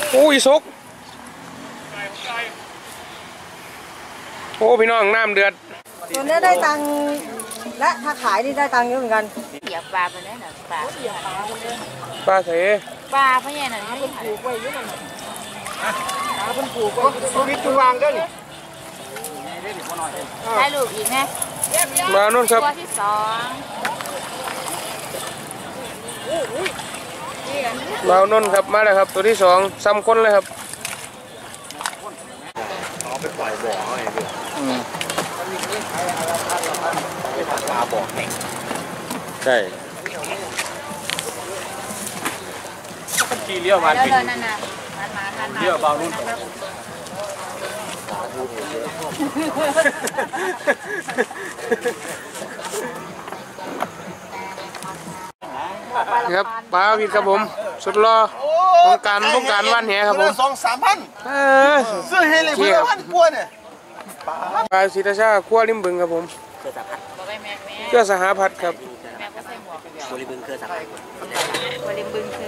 โอ้ยสุกโอ้พี่น้องน้ำเดือดตัวนี้ได้ตังค์และถ้าขายนี่ได้ตังค์เยอะเหมือนกันเหยียบปลาไปได้หน่อยปลาปลาใส่ปลาเพราะยังนั่นให้ผูกไว้ยุ่งมันปลาเป็นผูกไว้ตัวนี้ตัววางด้วยนี่ได้ลูกอีกไหมมาโน่นครับตัวที่สองมาโน่นครับมาเลยครับตัวที่สองซ้ำคนเลยครับเอาไปปล่อยบ่อไอ้เพื่อนไปทำปลาบ่อแข็งใช่ขี่เลี้ยวมาเดินนั่นน่ะเลี้ยวเบานุ่นครับปลาผิดครับผมสุดรอต้องการว่านแหครับผม 2-3,000ซื้อให้เลยเพื่อนกลัวเนี่ยปลาศิตาชาขั้วริมบึงครับผมเพื่อสหพัฒน์ครับบริบึงคือสับบริบึงคือ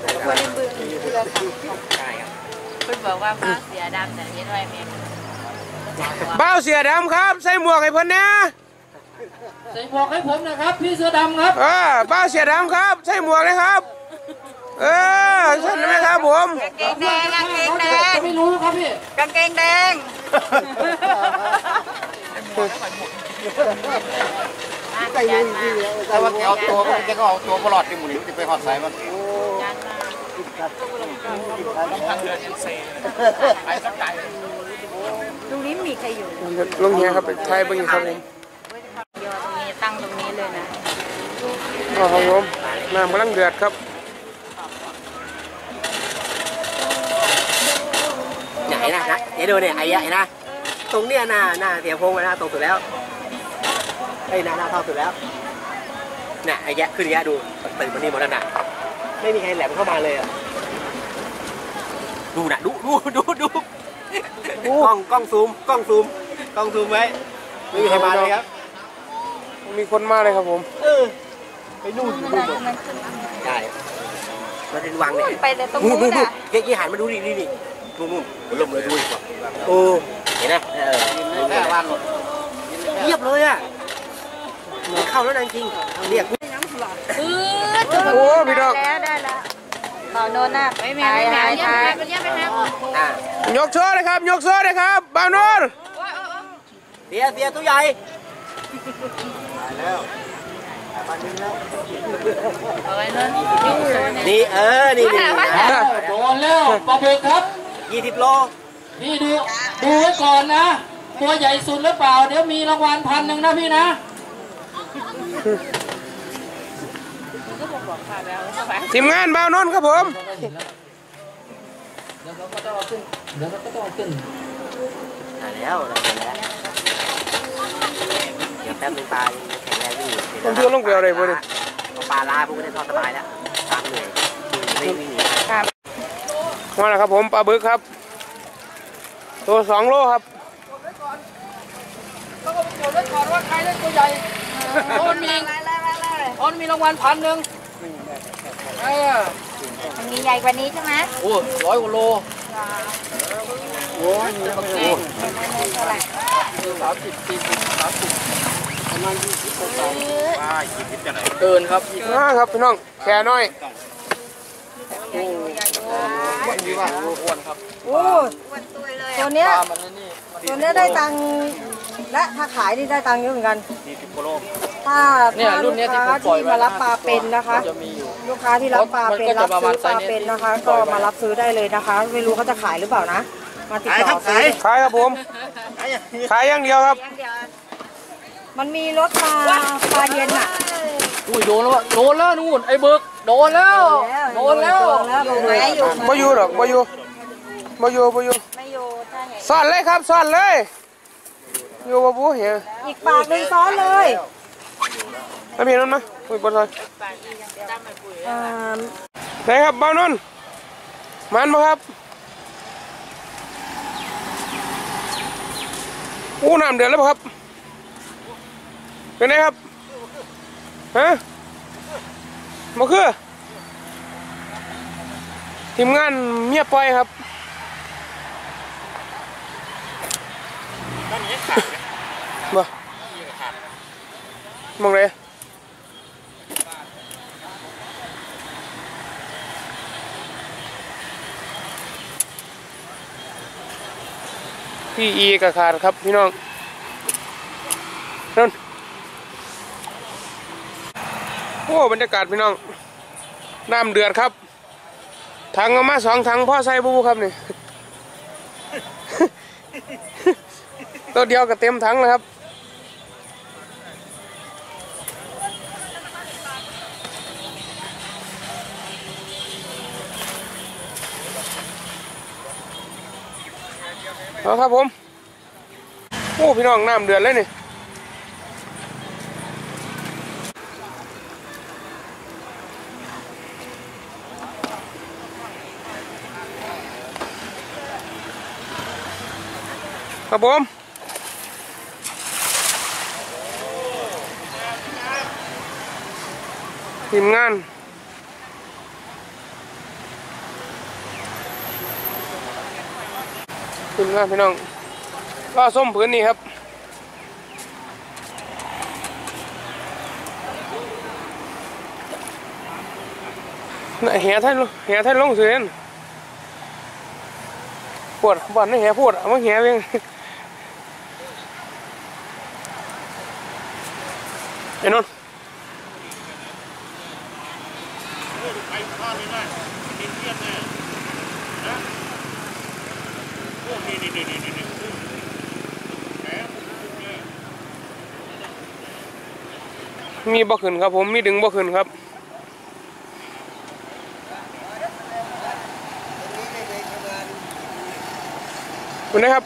ใช่ครับคุณบอกว่าบ้าเสียดำแต่นี้ด้วยแม่บ้าเสียดำครับใส่หมวกให้เพิ่นนะใส่หมวกให้ผมนะครับพี่เสื้อดำครับบ้าเสียดำครับใส่หมวกเลยครับใช่ไหมครับผมกางเกงแดงไม่รู้ครับพี่กางเกงแดงแต่ว่าแกเอาตัวแกก็เอาตัวปลอดที่หมู่นี้จะไปหอดสายมันตรงนี้มีใครอยู่ลงเฮียครับไปไทยบึงครับผมโยตรงนี้ตั้งตรงนี้เลยนะครับผมน้ำกำลังเดือดครับไหนนะเดี๋ยวดูเนี่ยไอ้ยัยนะตรงเนี้ยหน้าเสียพงษ์นะตรงสุดแล้วไอ้หน้าเท่าสุดแล้วเนี่ยไอ้ยัยขึ้นยัยดูตื่นมันนี่หมดแล้วนะไม่มีใครแหลมเข้ามาเลยอ่ะดูนะดูกล้องซูมไว้ไม่มีใครมาเลยครับมีคนมาเลยครับผมไปนู่นใช่มาเป็นวังเนี่ยไปแต่ตรงนู้นอ่ะเกี่ยหันมาดูนี่นู่นลมเลยดูดีกว่าโอ้เห็นนะแค่วันเงียบเลยอ่ะเข้าแล้วจริงเรียกโอ้พี่ดอกได้แล้วเบาโน่นน่ะไม่ยกโซ่เลยครับยกโซ่เลยครับเบาโน่นเสียตัวใหญ่แล้วนี่นี่โดนแล้วปลาบึกครับ 20 โลนี่ดูไว้ก่อนนะตัวใหญ่สุดหรือเปล่าเดี๋ยวมีรางวัล1,000นะพี่นะทีมงานเบาโน่นครับผมเดี๋ยวเราก็ต้องขึ้นแล้วเดี๋ยวแป๊บนึงปลาแข็งแรงอยู่ผมเชื่อลงเกลียวเลยพวกนี้ปลาลาพวกนี้ทอดสบายแล้วตามเหนื่อยไม่มีมาแล้วครับผมปลาบึกครับตัว2 โลครับต้องไปตรวจไว้ก่อนว่าใครได้ตัวใหญ่มันมีรางวัล1,000 มันมีใหญ่กว่านี้ใช่ไหมโอ้100 กว่าโลโอ้ยประมาณ20 กว่า20จะไหนเกินครับครับพี่น้องแค่น้อยอ้วนครับโอ้ตัวเนี้ยได้ตังค์และถ้าขายนี่ได้ตังค์เยอะเหมือนกันถ้าลูกค้าที่มารับปลาเป็นนะคะลูกค้าที่รับปลาเป็นรับซื้อปลาเป็นนะคะก็มารับซื้อได้เลยนะคะไม่รู้เขาจะขายหรือเปล่านะมาติดต่อซื้อขายครับผมขายอย่างเดียวครับมันมีรถปลาเย็นอ่ะอุ้ยโดนแล้วนู่นไอ้บึกโดนแล้วบ่อยู่หรอกบ่อยู่ซ่อนเลยครับซ่อนเลยอยู่บ่บูเหี้ยอีกปากหนึ่งซ้อนเลยแล้วมีนั่นมั้ยคุยบนซอยไหนครับบ้านนนมันบ่ครับน้ำเดือดแล้วครับเป็นไงครับมาคือทีมงานเมียปล่อยครับบ่มองเลยพี่อีกระขาดครับพี่น้องนั่นโอ้บรรยากาศพี่น้องน้ำเดือดครับถังเอามา2 ถังพ่อใส่บูครับนี่ ตัวเดียวก็เต็มถังแล้วครับเอาครับผมโอ้พี่น้องน้ำเดือดเลยนี่ครับผมทีมงานพี่น้องก็ส้มผืนนี่ครับแห่ท่านลงเสียนปวดบ้านนี่แห่ปวดเอามาแห่เองไอ้นนท์มีบ่ขึ้นครับผมมีดึงบ่ขึ้นครับคุณนะครับ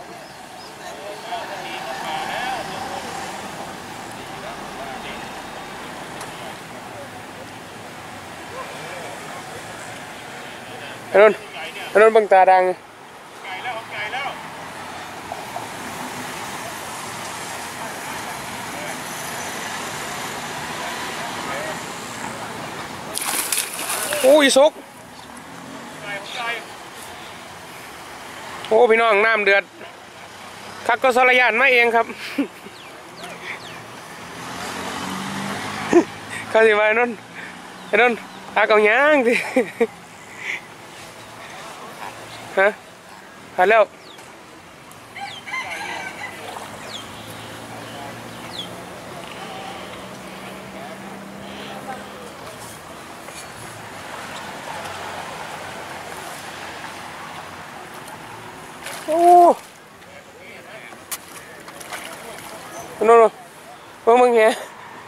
ไอ้นนท์บังตาดังโอ้ยซกโอ้พี่น้องน้ำเดือดคักก็สลายานมาเองครับ เขาสิมาไอ้นนท์ตาเก่าย่างสิ ฮะหาแล้วโอ้โน่นมึงเหี้ย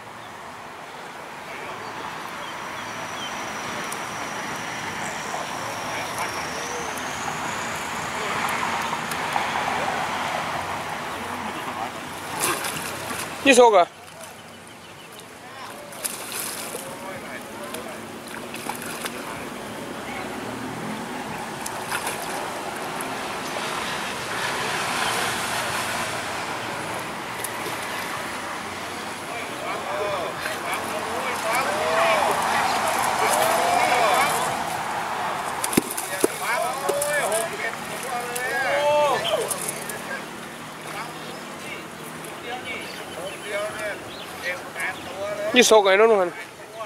ยี่โซกอ่ะยี่โซกไอ้นู่นมัน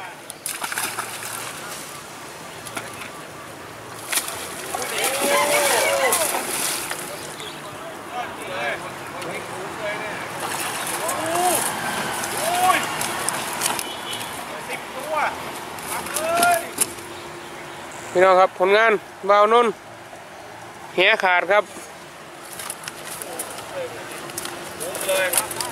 พี่น้องครับผลงานบ่าวนุ่นแหขาดครับ